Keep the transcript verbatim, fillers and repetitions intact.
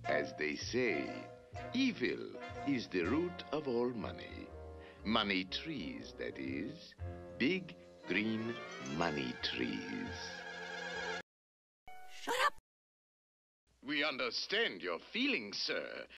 As they say, evil is the root of all money. Money trees, that is. Big, green money trees. Shut up! We understand your feelings, sir.